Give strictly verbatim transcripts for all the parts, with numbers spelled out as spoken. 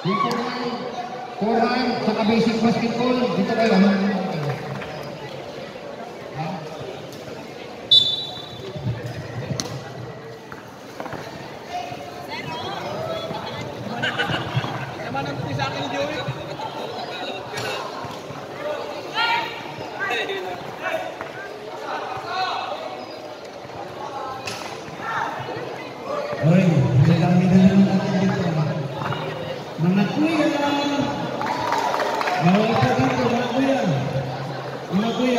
Forehand, saka basic basketball, dito kayo. Oy, dami na naman natin dito. Mga kuya! Bawal pa dito, mga kuya! Mga kuya!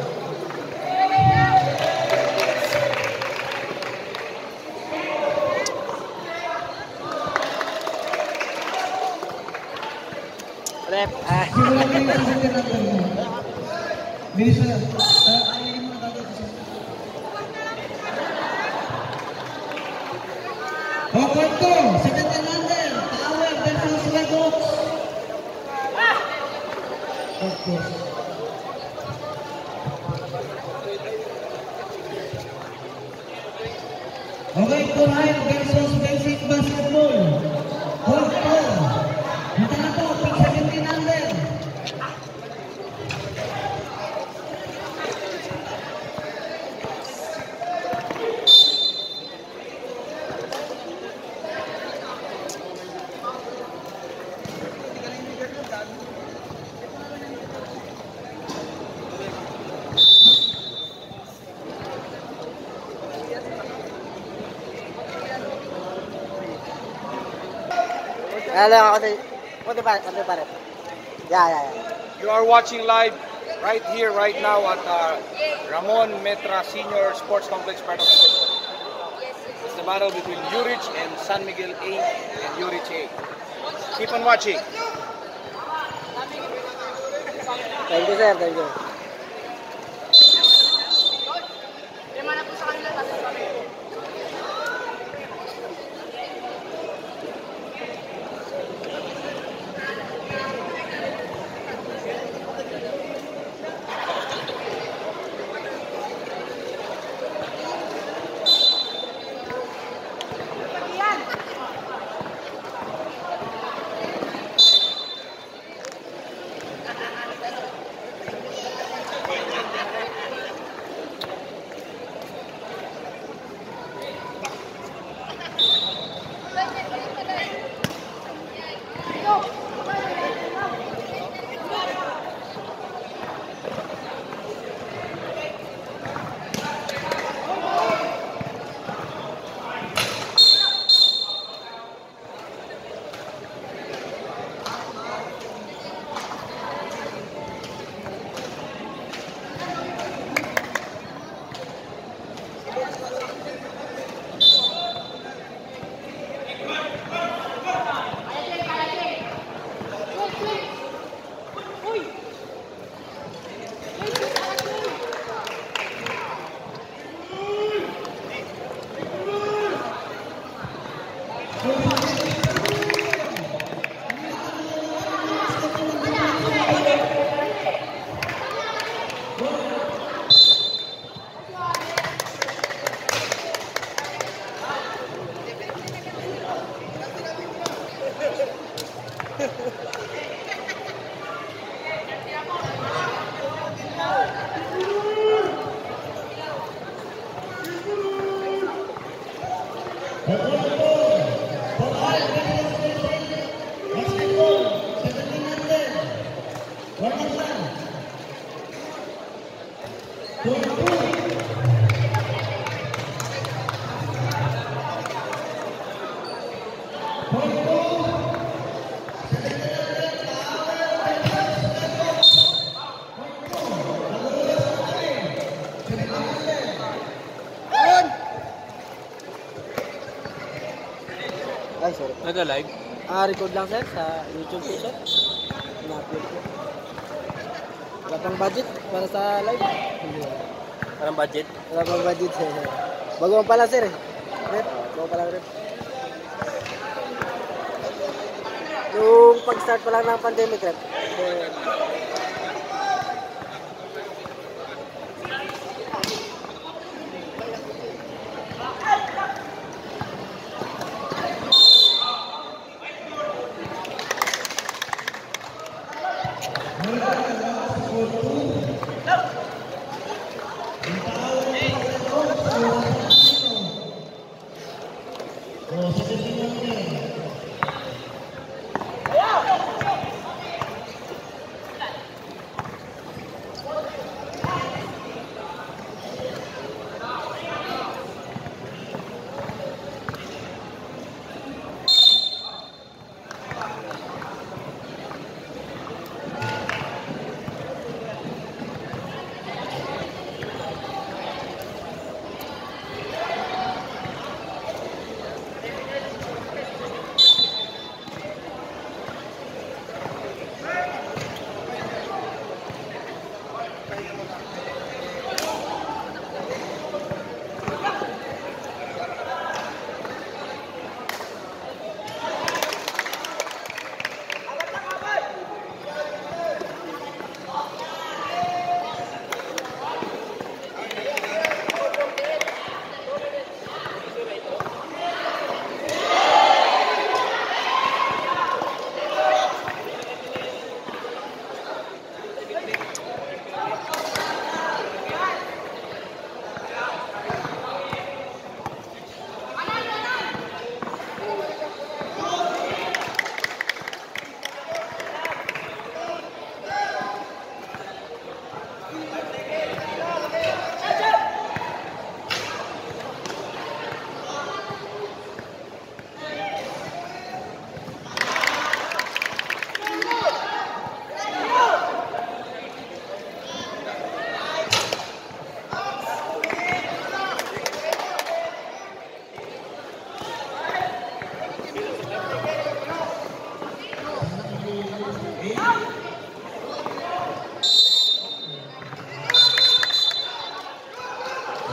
Rep, ah. Simulan mo yung sasakin natin mo. Bilis na. Ayun mo na dito sa... O, kwarto! Second and under! Tower versus Red Hawks! Kwarto. Okay, Forehand versus basic basketball. Kwarto! Punta na po, pick second and under. Hello, ako What about what about it? Yeah, yeah, yeah. You are watching live right here, right now at uh, Ramon Metra Senior Sports Complex, part of it. It's the battle between Urich and San Miguel A and Urich A. Keep on watching. Thank you, sir. Thank you. Ay, sorry. Nag-live? Ah, record lang, sir, sa YouTube po, sir. Na-upload ko. Wala pang budget para sa live. Parang budget? Wala pang budget, sir. Bago pa lang, sir. Rep, bago pa lang, rep. Yung pag-start pa lang ng pandemic, rep. Eh,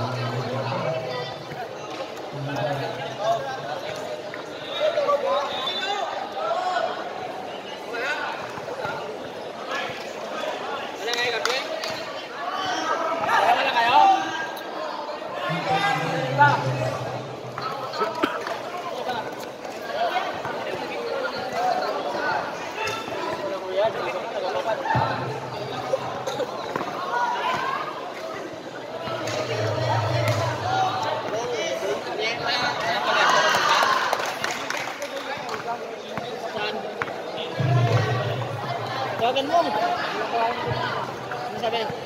Tawagan mo. Ano sabi?